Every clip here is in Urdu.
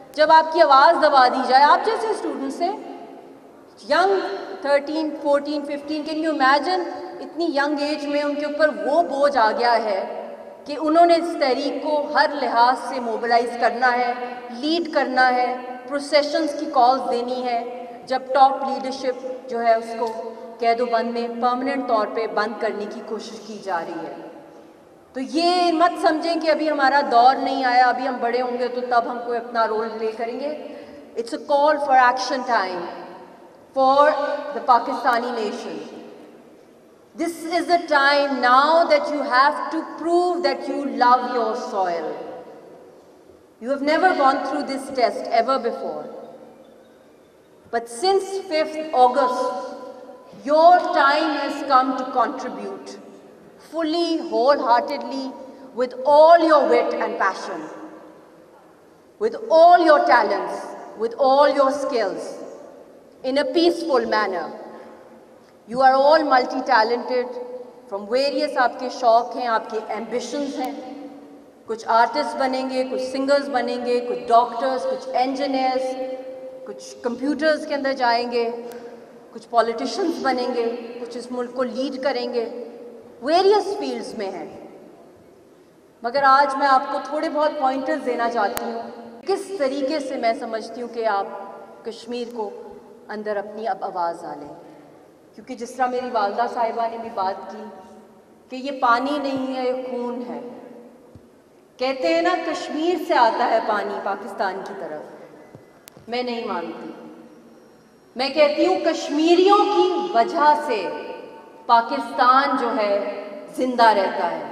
جب آپ کی آواز دبا دی جائے آپ جیسے اسٹوڈنٹ سے، ینگ 13 14 15، کین یو امیجن اتنی ینگ ایج میں ان کے اوپر وہ بوجھ آ گیا ہے کہ انہوں نے اس تحریک کو ہر لحاظ سے موبلائز کرنا ہے، لیڈ کرنا ہے، پروسیشنز کی کالز دینی ہے، جب ٹاپ لیڈرشپ جو ہے اس کو قید و بند میں پرماننٹ طور پہ بند کرنے کی کوشش کی جا رہی ہے۔ تو یہ مت سمجھیں کہ ابھی ہمارا دور نہیں آیا، ابھی ہم بڑے ہوں گے تو تب ہم کوئی اپنا رول پلے کریں گے۔ It's a call for action time for the Pakistani nation. This is the time now that you have to prove that you love your soil. You have never gone through this test ever before. But since 5th August, your time has come to contribute fully, wholeheartedly, with all your wit and passion, with all your talents, with all your skills, in a peaceful manner. You are all multi-talented, from various آپ کے شوق ہیں، آپ کے ambitions ہیں، کچھ آرٹسٹ بنیں گے، کچھ سنگرز بنیں گے، کچھ ڈاکٹرز، کچھ انجینئرز، کچھ کمپیوٹرز کے اندر جائیں گے، کچھ پولیٹیشنز بنیں گے، کچھ اس ملک کو لیڈ کریں گے، ویریس فیلڈز میں ہیں۔ مگر آج میں آپ کو تھوڑے بہت پوائنٹرز دینا چاہتی ہوں کس طریقے سے میں سمجھتی ہوں کہ آپ کشمیر کو اندر اپنی اب آواز ڈالیں۔ کیونکہ جس طرح میری والدہ صاحبہ نے بھی بات کی کہ یہ پانی نہیں ہے، یہ خون ہے۔ کہتے ہیں نا کشمیر سے آتا ہے پانی پاکستان کی طرف، میں نہیں مانتی۔ میں کہتی ہوں کشمیریوں کی وجہ سے پاکستان جو ہے زندہ رہتا ہے۔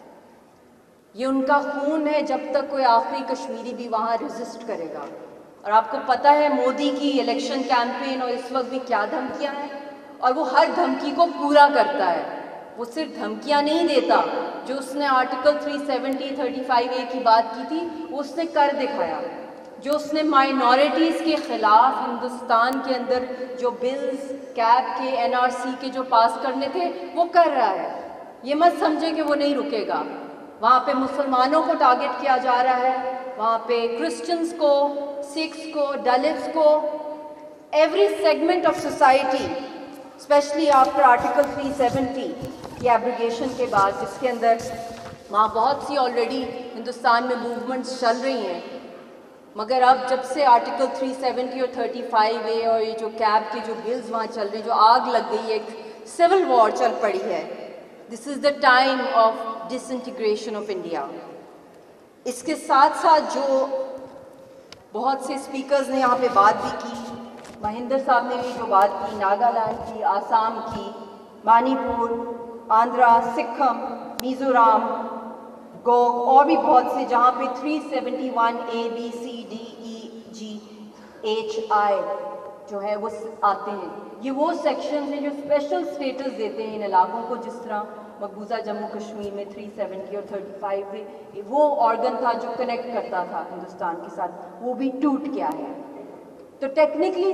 یہ ان کا خون ہے، جب تک کوئی آخری کشمیری بھی وہاں ریزسٹ کرے گا۔ اور آپ کو پتہ ہے مودی کی الیکشن کیمپین اور اس وقت بھی کیا دھمکیاں ہیں، اور وہ ہر دھمکی کو پورا کرتا ہے۔ وہ صرف دھمکیاں نہیں دیتا، جو اس نے آرٹیکل 370 35A کی بات کی تھی وہ اس نے کر دکھایا۔ جو اس نے مائنورٹیز کے خلاف ہندوستان کے اندر جو بلز کیب کے NRC کے جو پاس کرنے تھے وہ کر رہا ہے۔ یہ مت سمجھے کہ وہ نہیں رکے گا۔ وہاں پہ مسلمانوں کو ٹارگٹ کیا جا رہا ہے، وہاں پہ کرسچنز کو، سکھس کو، دلتس کو، every segment of society, especially after article 370 کی ایبریگیشن کے بعد، جس کے اندر وہاں بہت سی آلریڈی ہندوستان میں موومنٹس چل رہی ہیں، مگر اب جب سے آرٹیکل 370 اور 35A اور یہ جو کیب کے جو بلز وہاں چل رہے ہیں، جو آگ لگ گئی ہے، ایک سول وار چل پڑی ہے۔ This is the time of disintegration of India. اس کے ساتھ ساتھ جو بہت سے اسپیکرز نے یہاں پہ بات بھی کی، مہندر صاحب نے بھی جو بات کی، ناگالینڈ کی، آسام کی، منی پور، آندھرا، سکم، میزورام، گوگ اور بھی بہت سے جہاں پہ 371A B C D E G H I جو ہے وہ آتے ہیں۔ یہ وہ سیکشنز ہیں جو اسپیشل سٹیٹس دیتے ہیں ان علاقوں کو، جس طرح مقبوضہ جموں کشمیر میں 370 اور 35 وہ آرگن تھا جو کنیکٹ کرتا تھا ہندوستان کے ساتھ، وہ بھی ٹوٹ گیا ہے۔ تو ٹیکنیکلی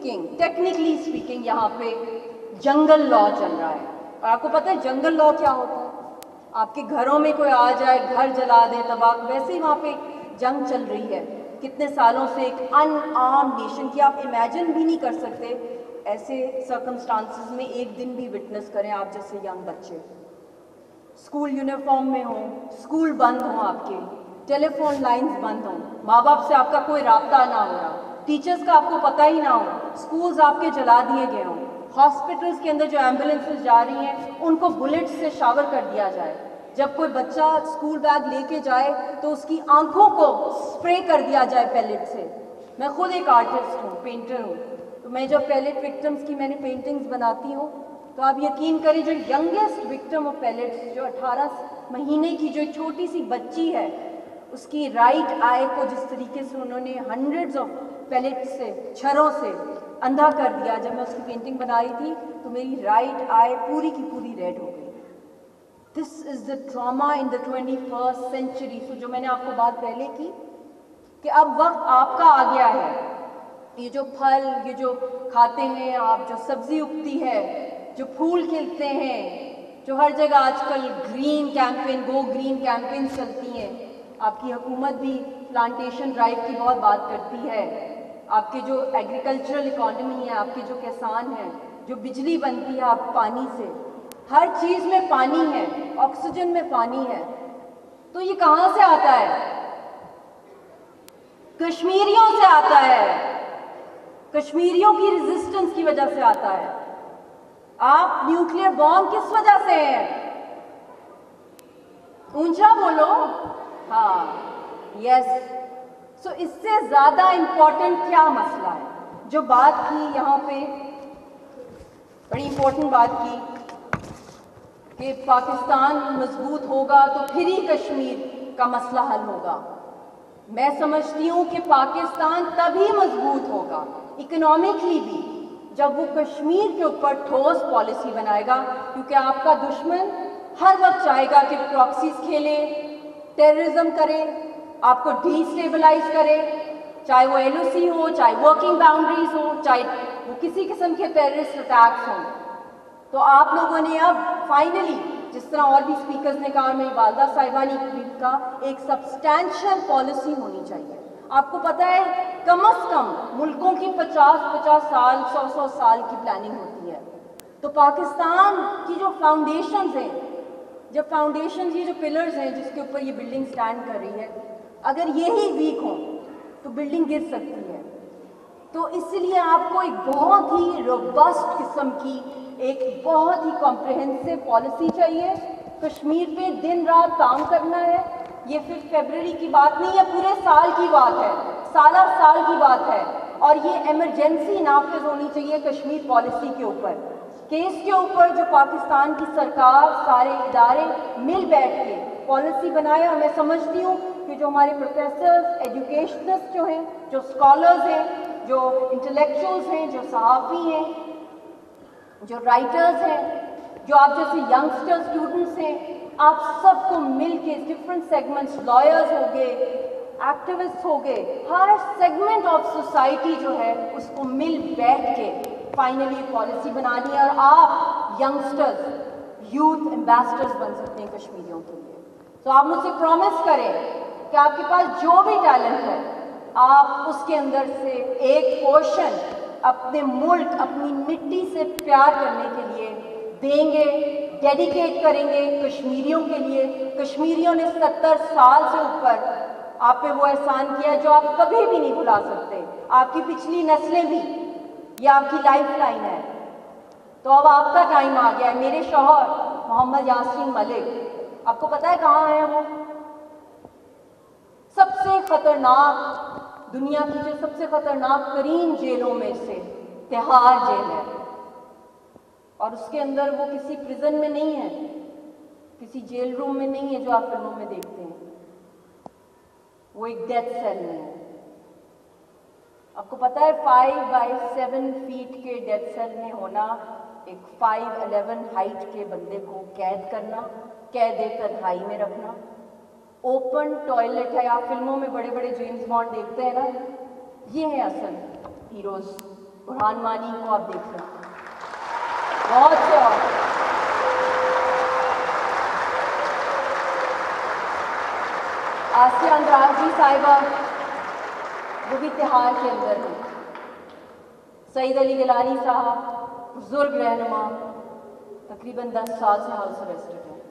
اسپیکنگ یہاں پہ جنگل لا چل رہا ہے۔ اور آپ کو پتہ ہے جنگل لا کیا ہوتا ہے؟ آپ کے گھروں میں کوئی آ جائے، گھر جلا دے، تباہ، ویسے ہی وہاں پہ جنگ چل رہی ہے کتنے سالوں سے، ایک ان آرمڈ نیشن کی آپ امیجن بھی نہیں کر سکتے ایسے سرکمسٹانسز میں ایک دن بھی وٹنس کریں آپ جیسے ینگ بچے، اسکول یونیفارم میں ہوں، اسکول بند ہوں، آپ کے ٹیلی فون لائنز بند ہوں، ماں باپ سے آپ کا کوئی رابطہ نہ ہو رہا، ٹیچرز کا آپ کو پتہ ہی نہ ہو، اسکولز آپ کے جلا دیے گئے ہوں، ہاسپٹلز کے اندر جو ایمبولینسز جا رہی ہیں ان کو بلٹ سے شاور کر دیا جائے، جب کوئی بچہ اسکول بیگ لے کے جائے تو اس کی آنکھوں کو اسپرے کر دیا جائے پیلٹ سے۔ میں خود ایک آرٹسٹ ہوں، پینٹر ہوں، تو میں جب پیلٹ وکٹمز کی میں نے پینٹنگز بناتی ہوں تو آپ یقین کریں جو ینگیسٹ وکٹم آف پیلٹس، جو 18 مہینے کی جو چھوٹی سی بچی ہے، اس کی رائٹ آئی کو جس طریقے سے انہوں نے ہنڈریڈز آف پیلٹ سے، چھروں سے اندھا کر دیا۔ جب میں اس کی پینٹنگ بنا رہی تھی تو میری رائٹ آئی پوری کی پوری ریڈ ہو گئی۔ دس is the trauma in the 21st century۔ سو جو میں نے آپ کو بات پہلے کی کہ اب وقت آپ کا آ گیا ہے، یہ جو پھل، یہ جو کھاتے ہیں آپ، جو سبزی اگتی ہے، جو پھول کھلتے ہیں، جو ہر جگہ آج کل green campaign, go green campaign چلتی ہیں، آپ کی حکومت بھی پلانٹیشن ڈرائیو کی بہت بات کرتی ہے. آپ کے جو ایگریکلچرل اکانومی ہے, آپ کے جو کسان ہیں, جو بجلی بنتی ہے آپ پانی سے, ہر چیز میں پانی ہے, آکسیجن میں پانی ہے. تو یہ کہاں سے آتا ہے؟ کشمیریوں سے آتا ہے, کشمیریوں کی ریزسٹنس کی وجہ سے آتا ہے. آپ نیوکلیئر بام کس وجہ سے ہیں؟ اونچا بولو. ہاں, یس. سو اس سے زیادہ امپورٹنٹ کیا مسئلہ ہے؟ جو بات کی یہاں پہ, بڑی امپورٹنٹ بات کی کہ پاکستان مضبوط ہوگا تو پھر ہی کشمیر کا مسئلہ حل ہوگا. میں سمجھتی ہوں کہ پاکستان تبھی مضبوط ہوگا اکنامکلی بھی جب وہ کشمیر کے اوپر ٹھوس پالیسی بنائے گا, کیونکہ آپ کا دشمن ہر وقت چاہے گا کہ پراکسیز کھیلے, ٹیررزم کرے, آپ کو ڈی اسٹیبلائز کرے, چاہے وہ ایل او سی ہو, چاہے ورکنگ باؤنڈریز ہو, چاہے وہ کسی قسم کے ٹیررسٹ اٹیکس ہوں. تو آپ لوگوں نے اب فائنلی, جس طرح اور بھی اسپیکرز نے کہا, میری والدہ صاحبہ نے بھی کہا, ایک سبسٹینشیل پالیسی ہونی چاہیے. آپ کو پتہ ہے کم از کم ملکوں کی 50 سال 100 سال کی پلاننگ ہوتی ہے. تو پاکستان کی جو فاؤنڈیشنز ہیں, جب فاؤنڈیشنز, یہ جو پلرز ہیں جس کے اوپر یہ بلڈنگ سٹینڈ کر رہی ہے, اگر یہی ویک ہوں تو بلڈنگ گر سکتی ہے. تو اس لیے آپ کو ایک بہت ہی روبسٹ قسم کی, ایک بہت ہی کمپریہنسو پالیسی چاہیے. کشمیر پہ دن رات کام کرنا ہے. یہ 5 فروری کی بات نہیں ہے, پورے سال کی بات ہے, سالہ سال کی بات ہے. اور یہ ایمرجنسی نافذ ہونی چاہیے کشمیر پالیسی کے اوپر, کہ اس کے اوپر جو پاکستان کی سرکار, سارے ادارے مل بیٹھ کے پالیسی بنائے. اور میں سمجھتی ہوں کہ جو ہمارے پروفیسرز, ایجوکیشنسٹ جو ہیں, جو اسکالرز ہیں, جو انٹلیکچوئلز ہیں, جو صحافی ہیں, جو رائٹرز ہیں, جو آپ جیسے ینگسٹر اسٹوڈنٹس ہیں, آپ سب کو مل کے ڈفرینٹ سیگمنٹس, لائرز ہو گئے, ایکٹیوسٹ ہو گئے, ہر سیگمنٹ آف سوسائٹی جو ہے اس کو مل بیٹھ کے فائنلی پالیسی بنانی ہے. اور آپ ینگسٹرز, یوتھ ایمبیسڈرز بن سکتے ہیں کشمیریوں کے لیے. تو آپ مجھ سے پرومس کریں کہ آپ کے پاس جو بھی ٹیلنٹ ہے, آپ اس کے اندر سے ایک پورشن اپنے ملک, اپنی مٹی سے پیار کرنے کے لیے دیں گے, ڈیڈیکیٹ کریں گے کشمیریوں کے لیے. کشمیریوں نے 70 سال سے اوپر آپ پہ وہ احسان کیا جو آپ کبھی بھی نہیں بھلا سکتے. آپ کی پچھلی نسلیں بھی, یہ آپ کی لائف لائن ہے. تو اب آپ کا ٹائم آ گیا ہے. میرے شوہر محمد یاسین ملک, آپ کو پتہ ہے کہاں ہیں وہ؟ سب سے خطرناک, دنیا کی جو سب سے خطرناک ترین جیلوں میں سے تہاڑ جیل ہے. اور اس کے اندر وہ کسی پریزن میں نہیں ہے, کسی جیل روم میں نہیں ہے جو آپ فلموں میں دیکھتے ہیں. وہ ایک ڈیتھ سیل میں ہے. آپ کو پتہ ہے 5 بائی 7 فیٹ کے ڈیتھ سیل میں ہونا, ایک 5'11" ہائٹ کے بندے کو قید کرنا, قید تنہائی میں رکھنا, اوپن ٹوائلٹ ہے. آپ فلموں میں بڑے بڑے جیمز بانڈ دیکھتے ہیں نا, یہ ہیں اصل ہیروز. برہان مانی کو آپ دیکھ سکتے ہیں, بہت سے اور آسیہ اندرازی صاحبہ, وہ بھی تہاڑ کے اندر ہیں. سعید علی گیلانی صاحب, بزرگ رہنما, تقریباً 10 سال سے ہاؤس اریسٹڈ ہیں.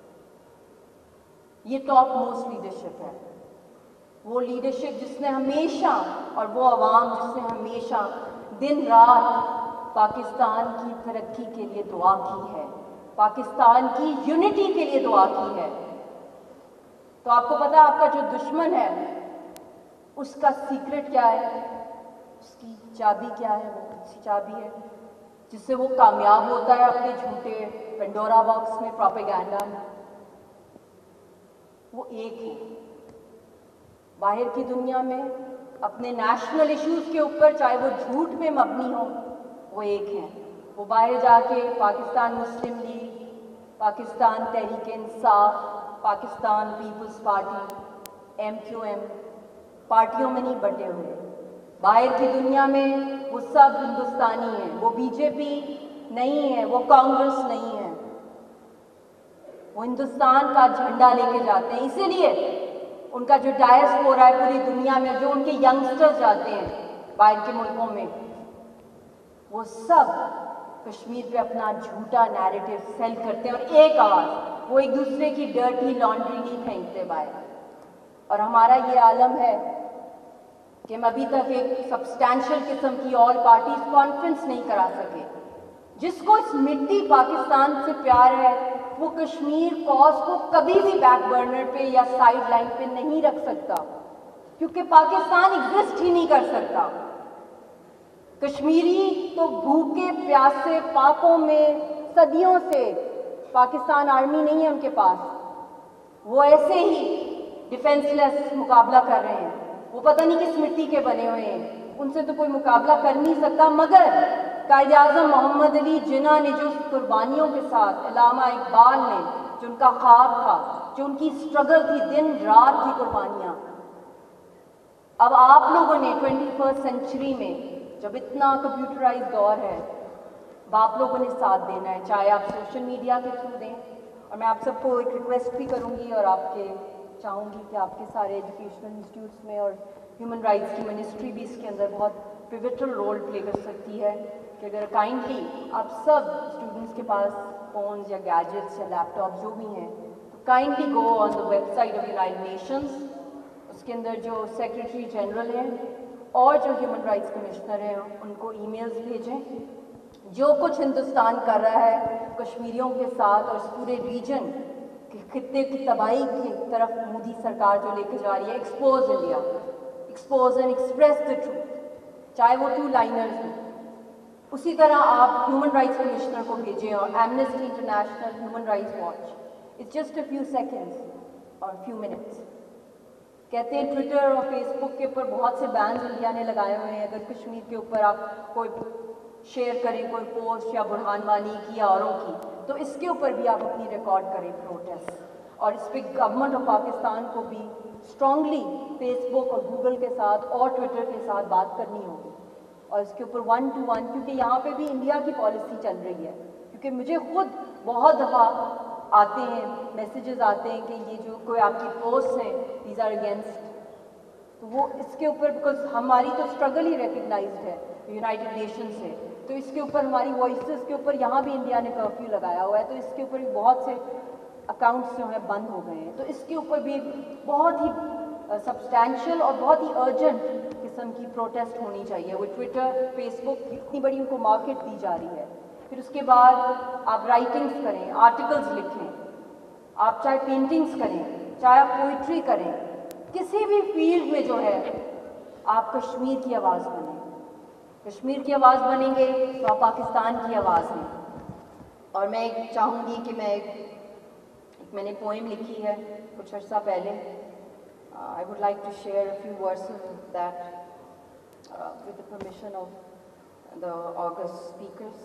یہ ٹاپ موسٹ لیڈرشپ ہے, وہ لیڈرشپ جس نے ہمیشہ, اور وہ عوام جس نے ہمیشہ دن رات پاکستان کی ترقی کے لیے دعا کی ہے, پاکستان کی یونٹی کے لیے دعا کی ہے. تو آپ کو پتہ ہے آپ کا جو دشمن ہے اس کا سیکرٹ کیا ہے, اس کی چابی کیا ہے؟ وہ کون سی چابی ہے جس سے وہ کامیاب ہوتا ہے اپنے جھوٹے پنڈورا باکس میں, پروپیگنڈا میں؟ وہ ایک ہے. باہر کی دنیا میں اپنے نیشنل ایشوز کے اوپر, چاہے وہ جھوٹ میں مبنی ہو, وہ ایک ہیں. وہ باہر جا کے پاکستان مسلم league, Pakistan Tehreek Insaf, Pakistan Peoples party, MQM پارٹیوں میں نہیں بٹے ہوئے. باہر کی دنیا میں وہ سب ہندوستانی ہیں. وہ BJP نہیں ہے, وہ کانگریس نہیں ہے, وہ ہندوستان کا جھنڈا لے کے جاتے ہیں. اسی لیے उनका जो डायस्पोरा है पूरी दुनिया में, जो उनके यंगस्टर्स जाते हैं बाहर के मुल्कों में, वो सब कश्मीर पे अपना झूठा नैरेटिव सेल करते हैं और एक आवाज़, वो एक दूसरे की डर्टी लॉन्ड्री नहीं फेंकते बाहर। और हमारा ये आलम है कि हम अभी तक एक सब्सटैंशियल किस्म की ऑल पार्टीज कॉन्फ्रेंस नहीं करा सके। जिसको इस मिट्टी पाकिस्तान से प्यार है वो कश्मीर कॉज को कभी भी बैक बर्नर पे या साइड लाइन पे नहीं रख सकता, क्योंकि पाकिस्तान एग्जिस्ट ही नहीं कर सकता। कश्मीरी तो भूखे प्यासे पापों में सदियों से, पाकिस्तान आर्मी नहीं है उनके पास, वो ऐसे ही डिफेंसलेस मुकाबला कर रहे हैं। वो पता नहीं किस मिट्टी के बने हुए हैं, उनसे तो कोई मुकाबला कर नहीं सकता। मगर कायद आज़म मोहम्मद अली जिन्ना ने जो कुर्बानियों के साथ, अल्लामा इकबाल ने जो उनका ख्वाब था, जो उनकी स्ट्रगल थी, दिन रात थी कुर्बानियाँ, अब आप लोगों ने 21st सेंचुरी में जब इतना कंप्यूटराइज दौर है, अब आप लोगों ने साथ देना है, चाहे आप सोशल मीडिया के थ्रू दें। और मैं आप सबको एक रिक्वेस्ट भी करूँगी और आपके चाहूँगी कि आपके सारे एजुकेशनल इंस्टीट्यूट्स में और ह्यूमन राइट्स की मिनिस्ट्री भी इसके अंदर बहुत पिवटल रोल प्ले कर सकती है कि अगर काइंडली आप सब स्टूडेंट्स के पास फ़ोन्स या गैजेट्स या लैपटॉप जो भी हैं, तो kindly go on the website of United Nations, उसके अंदर जो सेक्रेटरी जनरल हैं और जो ह्यूमन राइट्स कमिश्नर हैं उनको ईमेल्स भेजें। जो कुछ हिंदुस्तान कर रहा है कश्मीरियों के साथ और इस पूरे रीजन के खित्ते की तबाही की तरफ मोदी सरकार जो लेके जा रही है, expose India, expose and express the truth, चाहे वो 2 लाइनर्स हों। उसी तरह आप ह्यूमन राइट्स कमिश्नर को भेजें और Amnesty International, human rights watch, it's just a few seconds और फ्यू मिनट्स। कहते हैं ट्विटर और फेसबुक के ऊपर बहुत से बैन्स इंडिया ने लगाए हुए हैं, अगर कश्मीर के ऊपर आप कोई शेयर करें कोई पोस्ट या बुरहान वानी की या औरों की, तो इसके ऊपर भी आप अपनी रिकॉर्ड करें प्रोटेस्ट। और इस पर गवर्नमेंट ऑफ पाकिस्तान को भी स्ट्रांगली फेसबुक और गूगल के साथ और ट्विटर के साथ बात करनी होगी और इसके ऊपर 1 to 1, क्योंकि यहाँ पे भी इंडिया की पॉलिसी चल रही है। क्योंकि मुझे खुद बहुत दफ़ा आते हैं, मैसेजेस आते हैं कि ये जो कोई आपकी पोस्ट हैं दीज आर अगेंस्ट, तो वो इसके ऊपर, बिकॉज हमारी तो स्ट्रगल ही रिकग्नाइज्ड है यूनाइटेड नेशन से, तो इसके ऊपर हमारी वॉइसेस के ऊपर यहाँ भी इंडिया ने कर्फ्यू लगाया हुआ है, तो इसके ऊपर भी बहुत से अकाउंट्स जो हैं बंद हो गए हैं। तो इसके ऊपर भी बहुत ही सब्सटैंशियल और बहुत ही अर्जेंट किस्म की प्रोटेस्ट होनी चाहिए। वो ट्विटर, फेसबुक, इतनी बड़ी उनको मार्केट दी जा रही है। फिर उसके बाद आप राइटिंग्स करें, आर्टिकल्स लिखें, आप चाहे पेंटिंग्स करें, चाहे आप पोइट्री करें, किसी भी फील्ड में जो है आप कश्मीर की आवाज़ बनें। कश्मीर की आवाज़ बनेंगे तो आप पाकिस्तान की आवाज़ हैं। और मैं चाहूँगी कि मैंने पोएम लिखी है कुछ अर्सा पहले, I would like to share a few verses of that with the permission of the august speakers.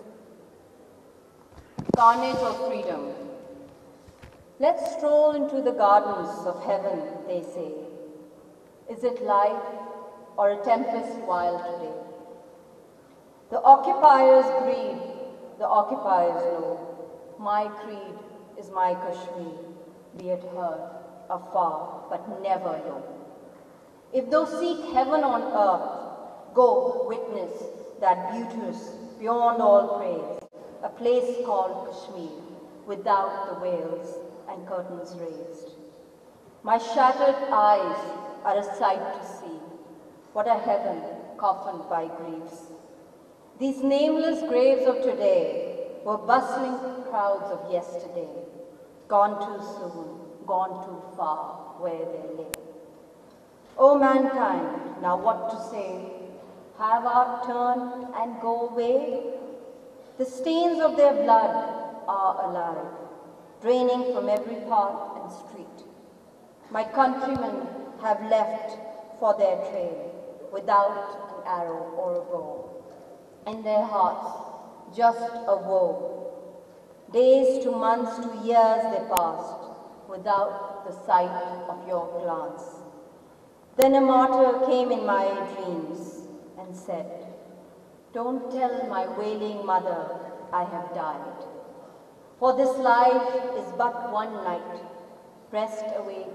Carnage of freedom. Let's stroll into the gardens of heaven, they say. Is it light or a tempest wild today? The occupiers greed, the occupiers know. My creed is my Kashmir, be it heard afar but never low. If thou seek heaven on earth, go witness that beauteous beyond all praise, a place called Kashmir, without the veils and curtains raised. My shattered eyes are a sight to see, what a heaven coffined by griefs. These nameless graves of today were bustling crowds of yesterday, gone too soon, gone too far where they lay. O mankind, now what to say? Have our turn and go away? The stains of their blood are alive, draining from every path and street. My countrymen have left for their trail without an arrow or a bow. In their hearts, just a woe. Days to months to years they passed without the sight of your glance. Then a martyr came in my dreams and said, don't tell my wailing mother I have died. For this life is but one night. Rest awaits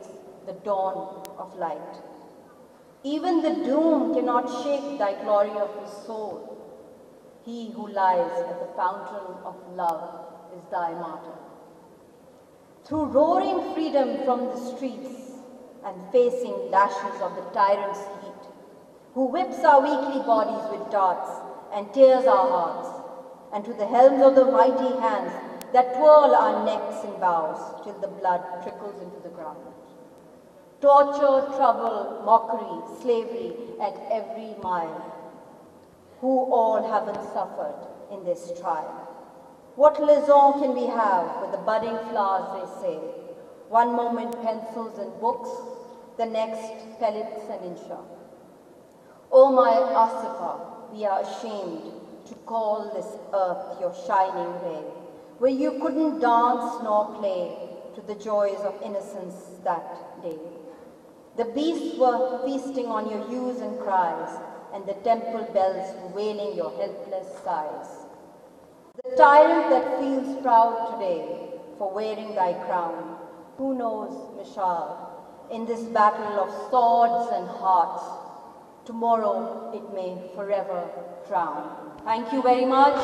the dawn of light. Even the doom cannot shake thy glory of his soul. He who lies at the fountain of love is thy martyr. Through roaring freedom from the streets and facing lashes of the tyrant's heat, who whips our weakly bodies with darts and tears our hearts, and to the helms of the mighty hands that twirl our necks in bows till the blood trickles into the ground. Torture, trouble, mockery, slavery at every mile. Who all haven't suffered in this trial? What liaison can we have with the budding flowers, they say? One moment pencils and books, the next pellets and insha. Oh my Asifa, we are ashamed to call this earth your shining ray, where you couldn't dance nor play to the joys of innocence that day. The beasts were feasting on your hues and cries, and the temple bells were wailing your helpless sighs. The tyrant that feels proud today for wearing thy crown, who knows, Mishal, in this battle of swords and hearts, tomorrow it may forever drown. Thank you very much.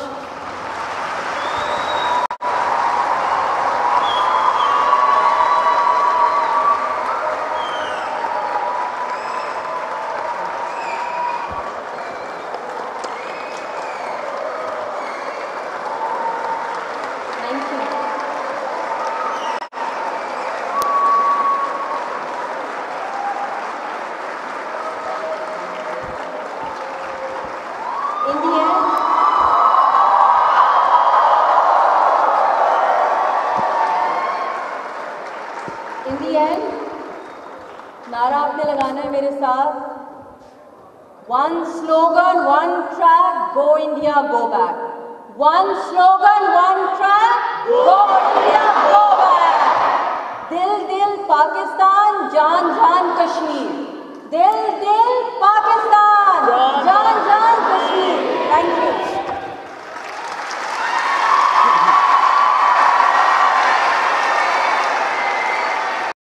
One slogan, one track, go India, go back. One slogan, one track, go India, go back. Dil Dil Pakistan, Jaan Jaan Kashmir. Dil Dil Pakistan.